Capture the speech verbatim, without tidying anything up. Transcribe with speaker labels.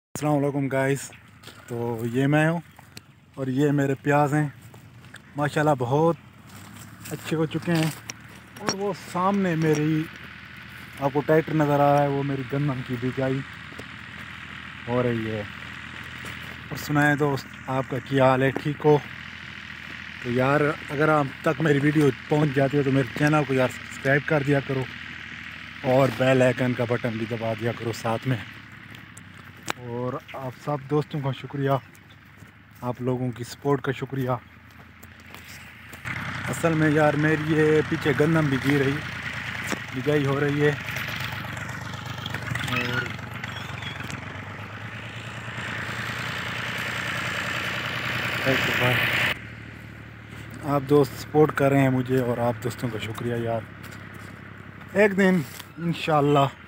Speaker 1: अस्सलाम वालेकुम गाइस। तो ये मैं हूँ और ये मेरे प्याज हैं, माशाल्लाह बहुत अच्छे हो चुके हैं। और वो सामने मेरी आपको ट्रैक्टर नज़र आ रहा है, वो मेरी गन्नम की बिजाई हो रही है। और सुनाए दोस्त, आपका क्या हाल है? ठीक हो? तो यार अगर आप तक मेरी वीडियो पहुंच जाती है तो मेरे चैनल को यार सब्सक्राइब कर दिया करो और बेल आइकन का बटन भी दबा दिया करो साथ में। और आप सब दोस्तों का शुक्रिया, आप लोगों की सपोर्ट का शुक्रिया। असल में यार मेरी ये पीछे गन्नम भी गी रही बिजाई हो रही है। और आप दोस्त सपोर्ट कर रहे हैं मुझे और आप दोस्तों का शुक्रिया यार। एक दिन इंशाअल्लाह